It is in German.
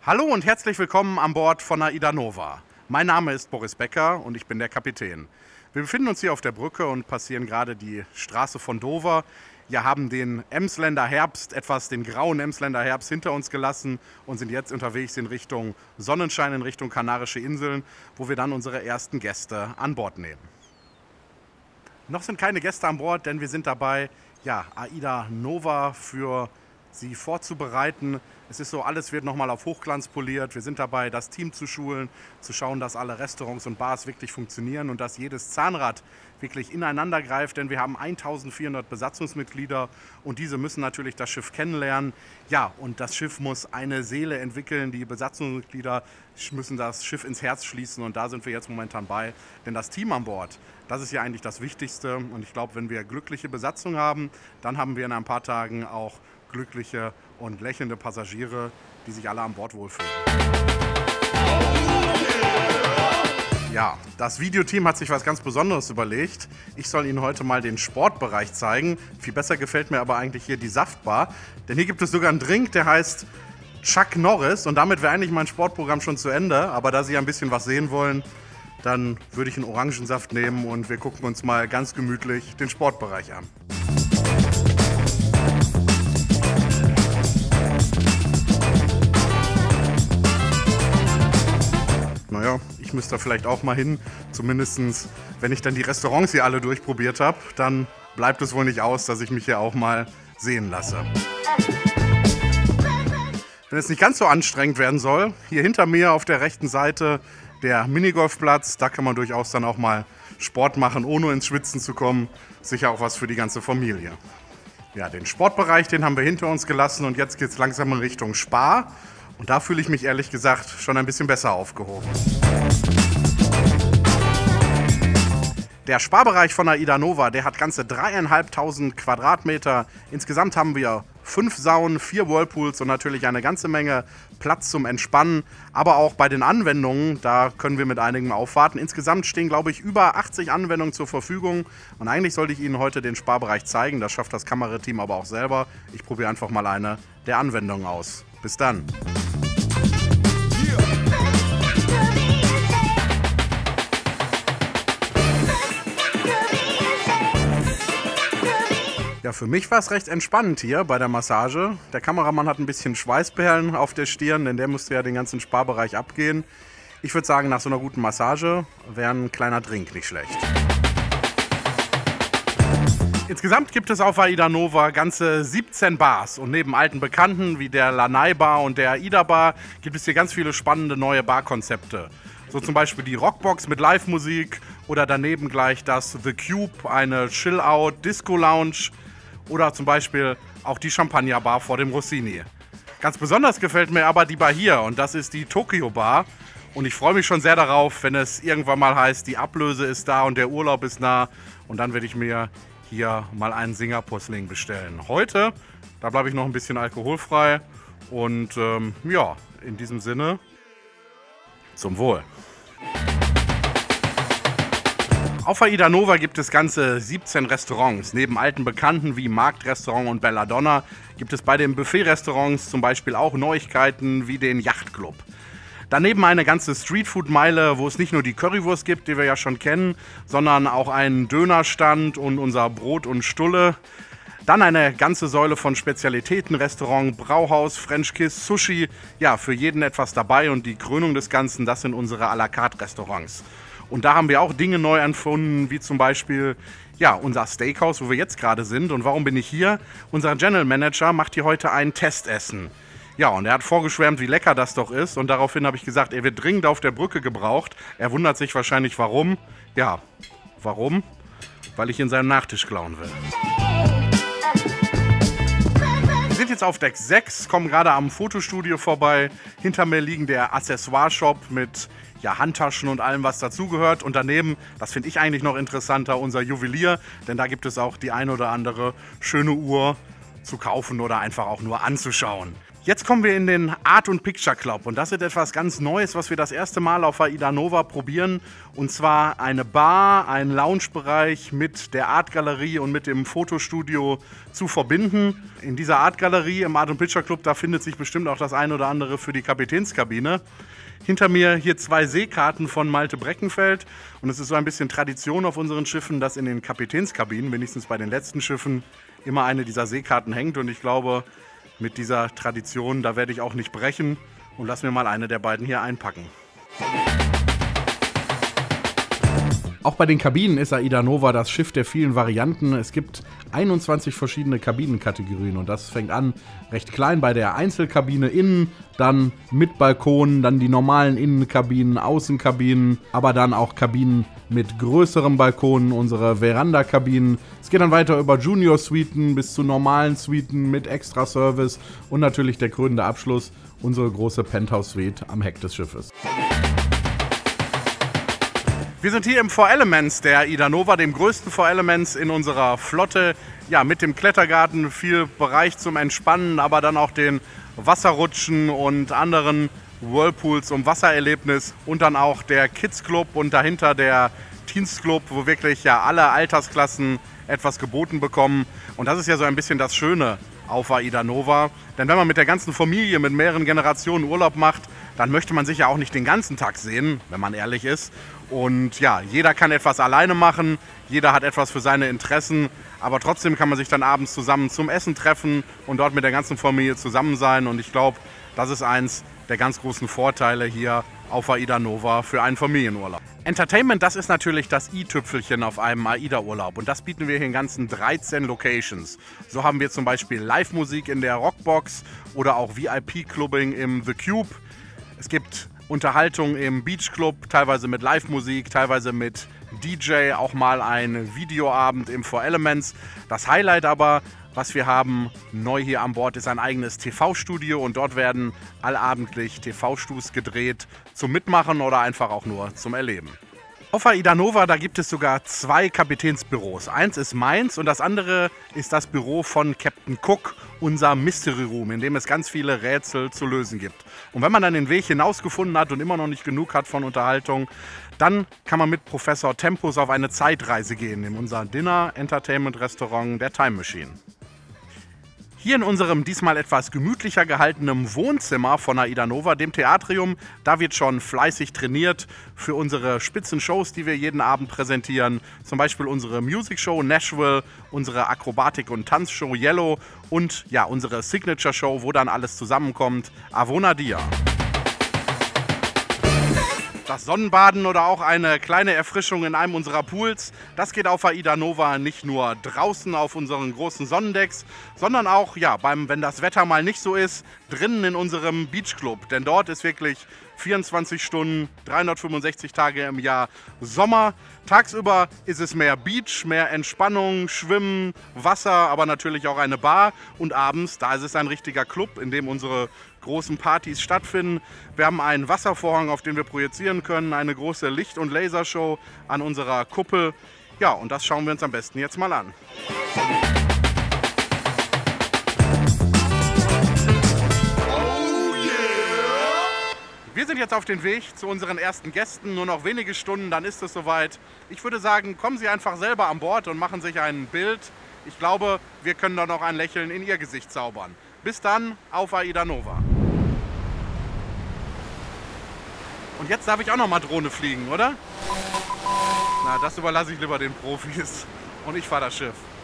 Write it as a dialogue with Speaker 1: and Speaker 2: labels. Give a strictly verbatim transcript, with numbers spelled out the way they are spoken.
Speaker 1: Hallo und herzlich willkommen an Bord von AIDA Nova. Mein Name ist Boris Becker und ich bin der Kapitän. Wir befinden uns hier auf der Brücke und passieren gerade die Straße von Dover. Wir haben den Emsländer Herbst, etwas den grauen Emsländer Herbst hinter uns gelassen und sind jetzt unterwegs in Richtung Sonnenschein, in Richtung Kanarische Inseln, wo wir dann unsere ersten Gäste an Bord nehmen. Noch sind keine Gäste an Bord, denn wir sind dabei, ja, AIDA Nova für Sie vorzubereiten. Es ist so, alles wird nochmal auf Hochglanz poliert. Wir sind dabei, das Team zu schulen, zu schauen, dass alle Restaurants und Bars wirklich funktionieren und dass jedes Zahnrad wirklich ineinander greift, denn wir haben eintausendvierhundert Besatzungsmitglieder und diese müssen natürlich das Schiff kennenlernen. Ja, und das Schiff muss eine Seele entwickeln. Die Besatzungsmitglieder müssen das Schiff ins Herz schließen und da sind wir jetzt momentan bei. Denn das Team an Bord, das ist ja eigentlich das Wichtigste und ich glaube, wenn wir glückliche Besatzung haben, dann haben wir in ein paar Tagen auch glückliche und lächelnde Passagiere, die sich alle an Bord wohlfühlen. Ja, das Videoteam hat sich was ganz Besonderes überlegt. Ich soll Ihnen heute mal den Sportbereich zeigen. Viel besser gefällt mir aber eigentlich hier die Saftbar. Denn hier gibt es sogar einen Drink, der heißt Chuck Norris. Und damit wäre eigentlich mein Sportprogramm schon zu Ende. Aber da Sie ein bisschen was sehen wollen, dann würde ich einen Orangensaft nehmen und wir gucken uns mal ganz gemütlich den Sportbereich an. Naja, ich müsste da vielleicht auch mal hin. Zumindest, wenn ich dann die Restaurants hier alle durchprobiert habe, dann bleibt es wohl nicht aus, dass ich mich hier auch mal sehen lasse. Wenn es nicht ganz so anstrengend werden soll, hier hinter mir auf der rechten Seite der Minigolfplatz. Da kann man durchaus dann auch mal Sport machen, ohne ins Schwitzen zu kommen. Sicher auch was für die ganze Familie. Ja, den Sportbereich, den haben wir hinter uns gelassen und jetzt geht es langsam in Richtung Spa. Und da fühle ich mich ehrlich gesagt schon ein bisschen besser aufgehoben. Der Spa-Bereich von AIDA Nova, der hat ganze dreieinhalbtausend Quadratmeter. Insgesamt haben wir fünf Saunen, vier Whirlpools und natürlich eine ganze Menge Platz zum Entspannen. Aber auch bei den Anwendungen, da können wir mit einigen aufwarten. Insgesamt stehen, glaube ich, über achtzig Anwendungen zur Verfügung. Und eigentlich sollte ich Ihnen heute den Spa-Bereich zeigen. Das schafft das Kamerateam aber auch selber. Ich probiere einfach mal eine der Anwendungen aus. Bis dann. Ja, für mich war es recht entspannend hier bei der Massage. Der Kameramann hat ein bisschen Schweißperlen auf der Stirn, denn der musste ja den ganzen Spa-Bereich abgehen. Ich würde sagen, nach so einer guten Massage wäre ein kleiner Drink nicht schlecht. Insgesamt gibt es auf AIDA Nova ganze siebzehn Bars und neben alten Bekannten wie der Lanai Bar und der AIDA Bar gibt es hier ganz viele spannende neue Barkonzepte. So zum Beispiel die Rockbox mit Live-Musik oder daneben gleich das The Cube, eine Chill-Out-Disco-Lounge oder zum Beispiel auch die Champagner-Bar vor dem Rossini. Ganz besonders gefällt mir aber die Bar hier und das ist die Tokyo Bar. Und ich freue mich schon sehr darauf, wenn es irgendwann mal heißt, die Ablöse ist da und der Urlaub ist nah und dann werde ich mir hier mal einen Singerpussling bestellen. Heute, da bleibe ich noch ein bisschen alkoholfrei und ähm, ja, in diesem Sinne, zum Wohl. Auf AIDA Nova gibt es ganze siebzehn Restaurants. Neben alten Bekannten wie Marktrestaurant und Belladonna gibt es bei den Buffet-Restaurants zum Beispiel auch Neuigkeiten wie den Yachtclub. Daneben eine ganze Streetfood-Meile, wo es nicht nur die Currywurst gibt, die wir ja schon kennen, sondern auch einen Dönerstand und unser Brot und Stulle. Dann eine ganze Säule von Spezialitäten, Restaurant, Brauhaus, French Kiss, Sushi. Ja, für jeden etwas dabei und die Krönung des Ganzen, das sind unsere à la carte Restaurants. Und da haben wir auch Dinge neu erfunden, wie zum Beispiel ja, unser Steakhouse, wo wir jetzt gerade sind. Und warum bin ich hier? Unser General Manager macht hier heute ein Testessen. Ja, und er hat vorgeschwärmt, wie lecker das doch ist. Und daraufhin habe ich gesagt, er wird dringend auf der Brücke gebraucht. Er wundert sich wahrscheinlich, warum. Ja, warum? Weil ich ihn seinen Nachtisch klauen will. Wir sind jetzt auf Deck sechs, kommen gerade am Fotostudio vorbei. Hinter mir liegen der Accessoire-Shop mit ja, Handtaschen und allem, was dazugehört. Und daneben, das finde ich eigentlich noch interessanter, unser Juwelier. Denn da gibt es auch die ein oder andere schöne Uhr zu kaufen oder einfach auch nur anzuschauen. Jetzt kommen wir in den Art und Picture Club und das ist etwas ganz Neues, was wir das erste Mal auf AIDA Nova probieren. Und zwar eine Bar, einen Loungebereich mit der Art Galerie und mit dem Fotostudio zu verbinden. In dieser Art Galerie im Art und Picture Club, da findet sich bestimmt auch das ein oder andere für die Kapitänskabine. Hinter mir hier zwei Seekarten von Malte Breckenfeld und es ist so ein bisschen Tradition auf unseren Schiffen, dass in den Kapitänskabinen, wenigstens bei den letzten Schiffen, immer eine dieser Seekarten hängt und ich glaube, mit dieser Tradition, da werde ich auch nicht brechen und lass mir mal eine der beiden hier einpacken. Auch bei den Kabinen ist AIDA Nova das Schiff der vielen Varianten. Es gibt einundzwanzig verschiedene Kabinenkategorien und das fängt an recht klein bei der Einzelkabine innen, dann mit Balkon, dann die normalen Innenkabinen, Außenkabinen, aber dann auch Kabinen mit größerem Balkon, unsere Veranda-Kabinen. Es geht dann weiter über Junior-Suiten bis zu normalen Suiten mit Extra-Service und natürlich der krönende Abschluss, unsere große Penthouse-Suite am Heck des Schiffes. Wir sind hier im Four Elements der AIDA Nova, dem größten Four Elements in unserer Flotte. Ja, mit dem Klettergarten, viel Bereich zum Entspannen, aber dann auch den Wasserrutschen und anderen Whirlpools um Wassererlebnis und dann auch der Kids Club und dahinter der Teens Club, wo wirklich ja alle Altersklassen etwas geboten bekommen. Und das ist ja so ein bisschen das Schöne auf AIDA Nova. Denn wenn man mit der ganzen Familie, mit mehreren Generationen Urlaub macht, dann möchte man sich ja auch nicht den ganzen Tag sehen, wenn man ehrlich ist. Und ja, jeder kann etwas alleine machen, jeder hat etwas für seine Interessen, aber trotzdem kann man sich dann abends zusammen zum Essen treffen und dort mit der ganzen Familie zusammen sein. Und ich glaube, das ist eins der ganz großen Vorteile hier auf AIDA Nova für einen Familienurlaub. Entertainment, das ist natürlich das i-Tüpfelchen auf einem AIDA-Urlaub und das bieten wir hier in ganzen dreizehn Locations. So haben wir zum Beispiel Live-Musik in der Rockbox oder auch V I P-Clubbing im The Cube. Es gibt Unterhaltung im Beach Club, teilweise mit Live-Musik, teilweise mit D J, auch mal ein Videoabend im Four Elements. Das Highlight aber, was wir haben neu hier an Bord, ist ein eigenes T V-Studio und dort werden allabendlich T V-Stus gedreht zum Mitmachen oder einfach auch nur zum Erleben. Auf AIDA Nova, da gibt es sogar zwei Kapitänsbüros. Eins ist meins und das andere ist das Büro von Captain Cook, unser Mystery Room, in dem es ganz viele Rätsel zu lösen gibt. Und wenn man dann den Weg hinausgefunden hat und immer noch nicht genug hat von Unterhaltung, dann kann man mit Professor Tempus auf eine Zeitreise gehen in unser Dinner-Entertainment-Restaurant der Time Machine. Hier in unserem diesmal etwas gemütlicher gehaltenen Wohnzimmer von AIDA Nova, dem Theatrium, da wird schon fleißig trainiert für unsere Spitzenshows, die wir jeden Abend präsentieren. Zum Beispiel unsere Music Show Nashville, unsere Akrobatik- und Tanzshow Yellow und ja, unsere Signature Show, wo dann alles zusammenkommt, Avona Dia. Das Sonnenbaden oder auch eine kleine Erfrischung in einem unserer Pools, das geht auf AIDA Nova nicht nur draußen auf unseren großen Sonnendecks, sondern auch, ja, beim, wenn das Wetter mal nicht so ist, drinnen in unserem Beach Club. Denn dort ist wirklich vierundzwanzig Stunden, dreihundertfünfundsechzig Tage im Jahr Sommer. Tagsüber ist es mehr Beach, mehr Entspannung, Schwimmen, Wasser, aber natürlich auch eine Bar. Und abends, da ist es ein richtiger Club, in dem unsere großen Partys stattfinden. Wir haben einen Wasservorhang, auf den wir projizieren können, eine große Licht- und Lasershow an unserer Kuppel. Ja, und das schauen wir uns am besten jetzt mal an. Wir sind jetzt auf dem Weg zu unseren ersten Gästen. Nur noch wenige Stunden, dann ist es soweit. Ich würde sagen, kommen Sie einfach selber an Bord und machen sich ein Bild. Ich glaube, wir können da noch ein Lächeln in Ihr Gesicht zaubern. Bis dann auf AIDA Nova. Und jetzt darf ich auch noch mal Drohne fliegen, oder? Na, das überlasse ich lieber den Profis. Und ich fahre das Schiff.